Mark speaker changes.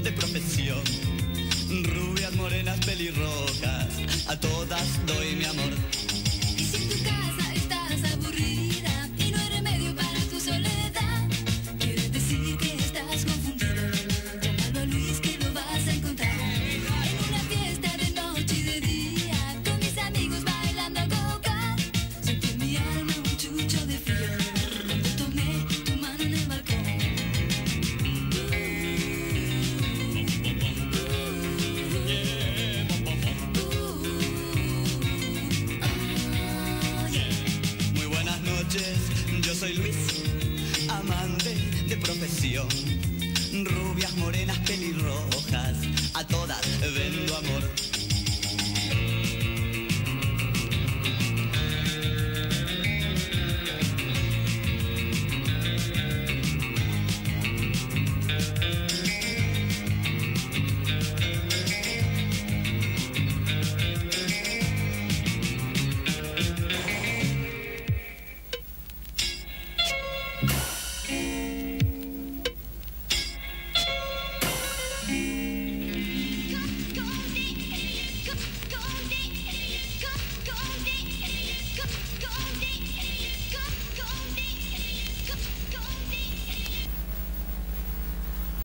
Speaker 1: de profesión. Rubias, morenas, pelirrojas, a todas doy mi amor.
Speaker 2: Y si en tu casa estás aburrida y no hay remedio para tu soledad, quiere decir que estás confundido. Llámalo a Luis que lo vas a encontrar en una fiesta de noche y de día, con mis amigos bailando coca. Sentí en mi alma un chucho de frío cuando tomé tu mano en el balcón.
Speaker 1: Muy buenas noches, yo soy Luis, amante de profesión. Rubias, morenas, pelirrojas, a todas vendo amor.